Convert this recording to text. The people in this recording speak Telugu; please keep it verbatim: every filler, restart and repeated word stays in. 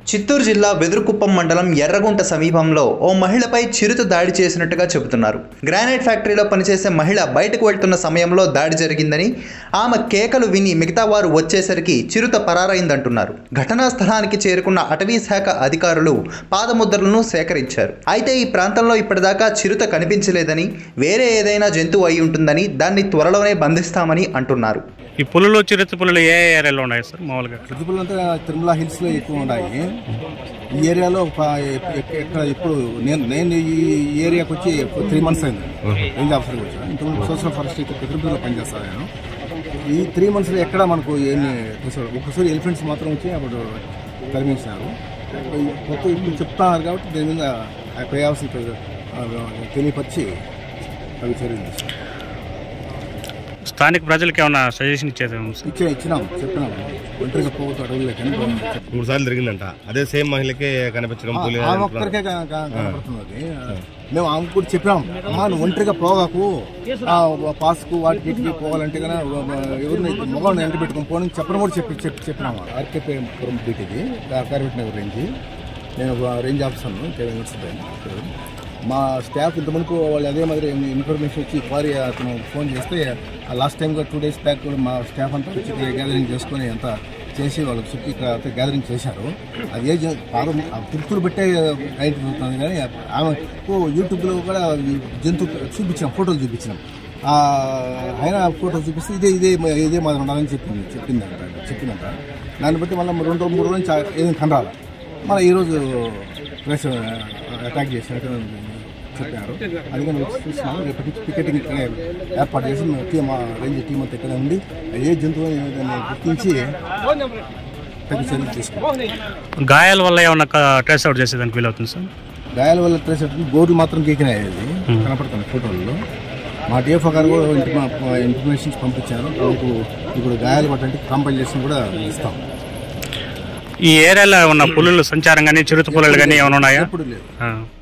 చిత్తూరు జిల్లా వెదురుకుప్పం మండలం ఎర్రగుంట సమీపంలో ఓ మహిళపై చిరుత దాడి చేసినట్టుగా చెబుతున్నారు. గ్రానైట్ ఫ్యాక్టరీలో పనిచేసే మహిళ బయటకు వెళ్తున్న సమయంలో దాడి జరిగిందని, ఆమె కేకలు విని మిగతా వారు వచ్చేసరికి చిరుత పరారైందంటున్నారు. ఘటనా స్థలానికి చేరుకున్న అటవీ శాఖ అధికారులు పాదముద్రలను సేకరించారు. అయితే ఈ ప్రాంతంలో ఇప్పటిదాకా చిరుత కనిపించలేదని, వేరే ఏదైనా జంతువు అయి ఉంటుందని, దాన్ని త్వరలోనే బంధిస్తామని అంటున్నారు. ఈ పులులు చిరుత పులులు ఏ ఏరియాలో ఉన్నాయి సార్? మామూలుగా చిరుత పులులు అంటే తిరుమల హిల్స్ లో ఎక్కువ ఉన్నాయి. ఈ ఏరియాలో ఎక్కడ ఇప్పుడు నేను నేను ఈ ఏరియాకి వచ్చి త్రీ మంత్స్ అయింది. రేంజ్ ఆఫీసర్కి వచ్చాను. ఇంతకుముందు సోషల్ ఫారెస్ట్ తిరుపతిలో పనిచేస్తాను నేను. ఈ త్రీ మంత్స్ లో ఎక్కడ మనకు ఏమి ఒకసారి ఎలిఫెంట్స్ మాత్రం వచ్చి అప్పుడు తరిమించినారు. కొత్త ఇప్పుడు చెప్తున్నారు కాబట్టి దీని మీద ప్రయాసం తెలియపరిచి అవి చర్యలు తీసుకున్నాం. స్థానిక ప్రజలకు ఏమైనా సజెషన్ ఇచ్చేది ఇచ్చే ఇచ్చినాం చెప్పినాం ఒంటరిగా పోవచ్చు అడవులకి మూడు సార్లు జరిగిందంట. అదే సేమ్ మహిళకే కనిపించడం ఒక్కరికే కనపడుతున్నది. మేము ఆమె కూడా చెప్పినాం, అమ్మా నువ్వు ఒంటరిగా పోగాకు, పాస్కు వాటికి వీటికి పోవాలంటే కన్నా ఎవరిని మొగలను ఎంట పెట్టుకుని పోని చెప్పడం కూడా చెప్పి చెప్పి చెప్పినాము. ఆర్కేపురం బీటీకి కార్పెట్ రేంజ్, నేను రేంజ్ ఆఫీసర్ను యూనివర్సిటీ. మా స్టాఫ్ ఇంతమందికి వాళ్ళు అదే మాదిరి ఇన్ఫర్మేషన్ వచ్చి క్వారీ అతను ఫోన్ చేస్తే last time two days back కూడా మా స్టాఫ్ అంతా వచ్చి గ్యాదరింగ్ చేసుకొని అంతా చేసి వాళ్ళకి చుట్టూ ఇక్కడ గ్యాదరింగ్ చేశారు. అది ఏ పాదం తిరుపతులు పెట్టే అవుతుంది కానీ ఆమె యూట్యూబ్లో కూడా జంతువు చూపించినాం, ఫోటోలు చూపించినాం. ఆయన ఫోటోలు చూపిస్తే ఇదే ఇదే ఇదే మాదిరి ఉండాలని చెప్పింది చెప్పిందంట చెప్పిందంట దాన్ని బట్టి మళ్ళీ రెండు మూడు రోజులు ఏదైనా కనరాలి. మళ్ళీ ఈరోజు ప్రెస్ అటాక్ చేసినట్టు చెప్పారు. అందుకని చూస్తున్నాము. రేపటి టికెటింగ్ ఏర్పాటు చేసి టీమ్ రేంజ్ టీమ్ అంతా ఇక్కడ ఉండి ఏ జంతువు గుర్తించి తగ్గి చర్యలు తీసుకుంటాం. గాయాల వల్ల ఏమన్నా ట్రేస్ అవుట్ చేసేదానికి వీలవుతుంది సార్? గాయాల వల్ల ట్రేస్ అవుట్ గోర్లు మాత్రం గీకినాయి, అది కనపడుతుంది ఫోటోల్లో. మా డిఎఫ్ఓ గారు కూడా ఇన్ఫర్మేషన్స్ పంపించారు. మనకు ఇప్పుడు గాయాలు పట్టంటే కంపైలేషన్ కూడా ఇస్తాం. ఈ ఏరియాలో ఉన్న పులులు సంచారం కానీ చిరుత పులులు కానీ ఏమైనా ఉన్నాయా? ఎప్పుడు లేదు.